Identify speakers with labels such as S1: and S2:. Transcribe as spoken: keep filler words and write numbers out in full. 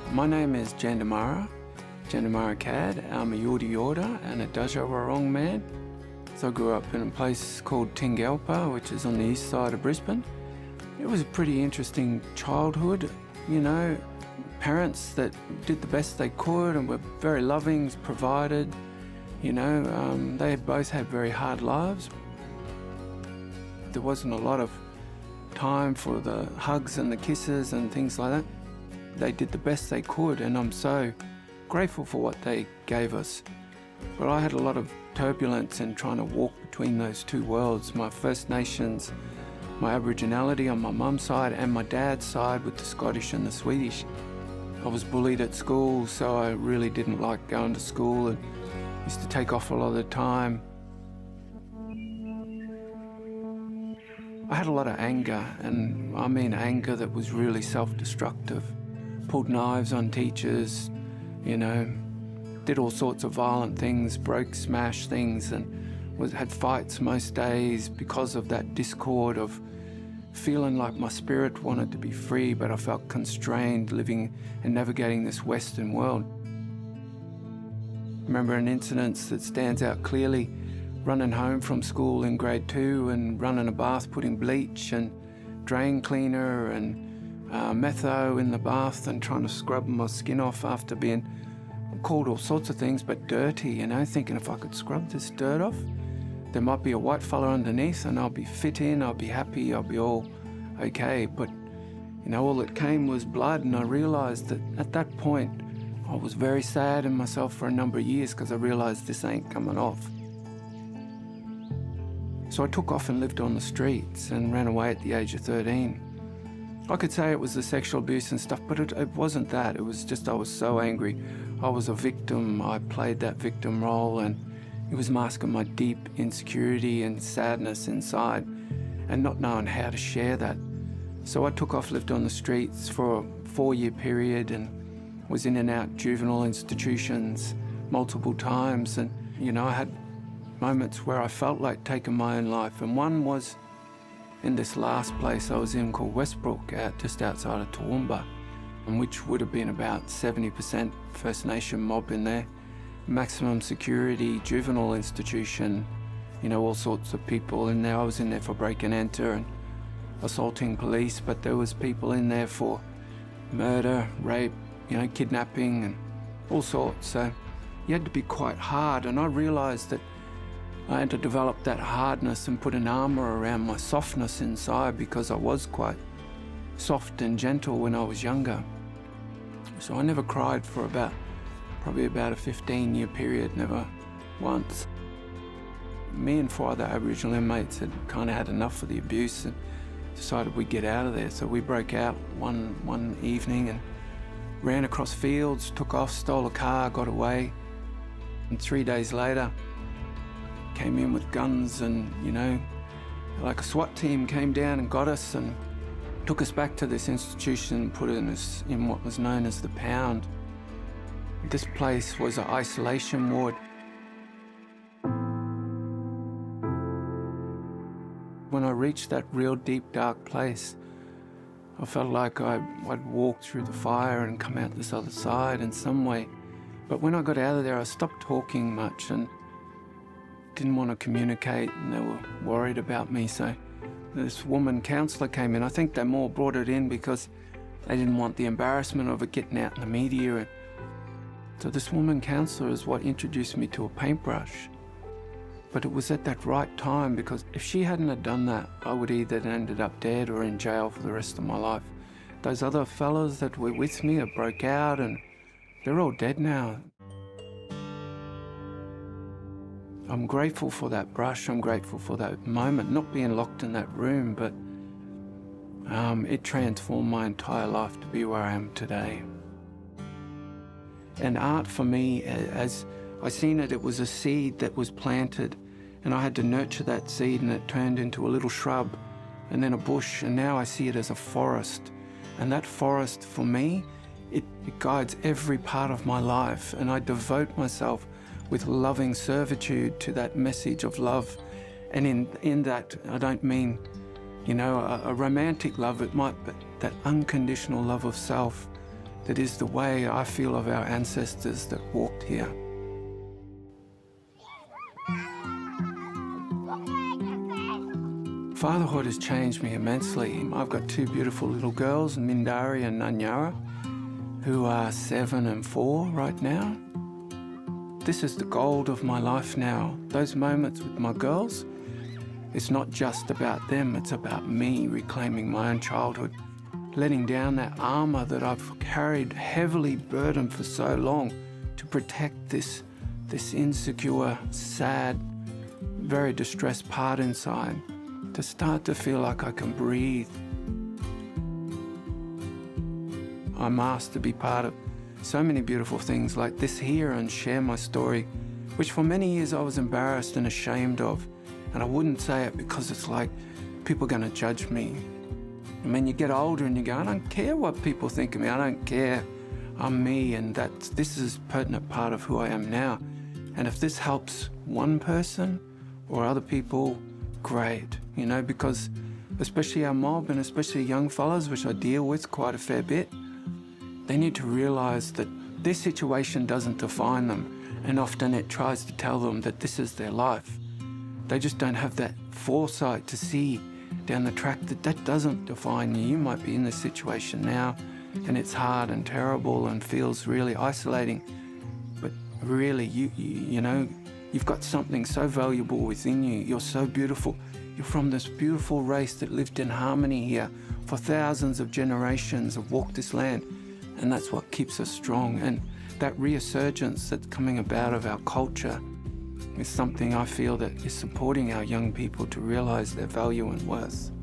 S1: My name is Jandamarra, Jandamarra Cadd. I'm a Yorta Yorta and a Warrung man. So I grew up in a place called Tingalpa, which is on the east side of Brisbane. It was a pretty interesting childhood, you know, parents that did the best they could and were very loving, provided, you know, um, they both had very hard lives. There wasn't a lot of time for the hugs and the kisses and things like that. They did the best they could, and I'm so grateful for what they gave us. But I had a lot of turbulence in trying to walk between those two worlds, my First Nations, my Aboriginality on my mum's side and my dad's side with the Scottish and the Swedish. I was bullied at school, so I really didn't like going to school and used to take off a lot of the time. I had a lot of anger, and I mean anger that was really self-destructive. Pulled knives on teachers, you know, did all sorts of violent things, broke, smashed things, and was, had fights most days because of that discord of feeling like my spirit wanted to be free, but I felt constrained living and navigating this Western world. I remember an incident that stands out clearly, running home from school in grade two and running a bath, putting bleach and drain cleaner and uh, metho in the bath and trying to scrub my skin off after being called all sorts of things, but dirty, you know, thinking if I could scrub this dirt off, there might be a white fella underneath and I'll be fit in, I'll be happy, I'll be all okay. But, you know, all that came was blood, and I realised that at that point I was very sad in myself for a number of years because I realised this ain't coming off. So I took off and lived on the streets and ran away at the age of thirteen. I could say it was the sexual abuse and stuff, but it, it wasn't that. It was just I was so angry. I was a victim. I played that victim role, and it was masking my deep insecurity and sadness inside and not knowing how to share that. So I took off, lived on the streets for a four-year period and was in and out juvenile institutions multiple times. And, you know, I had moments where I felt like taking my own life, and one was in this last place I was in called Westbrook, out just outside of Toowoomba, which would have been about seventy percent First Nation mob in there. Maximum security, juvenile institution, you know, all sorts of people in there. I was in there for break and enter and assaulting police, but there was people in there for murder, rape, you know, kidnapping and all sorts. So you had to be quite hard, and I realised that I had to develop that hardness and put an armour around my softness inside, because I was quite soft and gentle when I was younger. So I never cried for about, probably about a fifteen year period, never once. Me and four other Aboriginal inmates had kind of had enough of the abuse and decided we'd get out of there. So we broke out one, one evening and ran across fields, took off, stole a car, got away. And three days later, came in with guns and, you know, like a SWAT team came down and got us and took us back to this institution and put us in what was known as the Pound. This place was an isolation ward. When I reached that real deep, dark place, I felt like I, I'd walked through the fire and come out this other side in some way. But when I got out of there, I stopped talking much and didn't want to communicate, and they were worried about me. So this woman counsellor came in. I think they more brought it in because they didn't want the embarrassment of it getting out in the media. And so this woman counsellor is what introduced me to a paintbrush. But it was at that right time, because if she hadn't have done that, I would either have ended up dead or in jail for the rest of my life. Those other fellas that were with me have broke out and they're all dead now. I'm grateful for that brush, I'm grateful for that moment, not being locked in that room, but um, it transformed my entire life to be where I am today. And art for me, as I seen it, it was a seed that was planted, and I had to nurture that seed, and it turned into a little shrub and then a bush, and now I see it as a forest. And that forest for me, it, it guides every part of my life, and I devote myself with loving servitude to that message of love. And in, in that, I don't mean, you know, a, a romantic love, it might, but that unconditional love of self that is the way I feel of our ancestors that walked here. Fatherhood has changed me immensely. I've got two beautiful little girls, Mindari and Nanyara, who are seven and four right now. This is the gold of my life now. Those moments with my girls, it's not just about them, it's about me reclaiming my own childhood, letting down that armour that I've carried heavily burdened for so long to protect this, this insecure, sad, very distressed part inside, to start to feel like I can breathe. I'm asked to be part of so many beautiful things like this here and share my story, which for many years I was embarrassed and ashamed of. And I wouldn't say it because it's like, people are going to judge me. I mean, you get older and you go, I don't care what people think of me, I don't care. I'm me, and that's, this is a pertinent part of who I am now. And if this helps one person or other people, great, you know, because especially our mob and especially young fellas, which I deal with quite a fair bit, they need to realise that their situation doesn't define them, and often it tries to tell them that this is their life. They just don't have that foresight to see down the track that that doesn't define you. You might be in this situation now and it's hard and terrible and feels really isolating, but really, you, you, you know, you've got something so valuable within you. You're so beautiful. You're from this beautiful race that lived in harmony here for thousands of generations, have walked this land. And that's what keeps us strong. And that resurgence that's coming about of our culture is something I feel that is supporting our young people to realise their value and worth.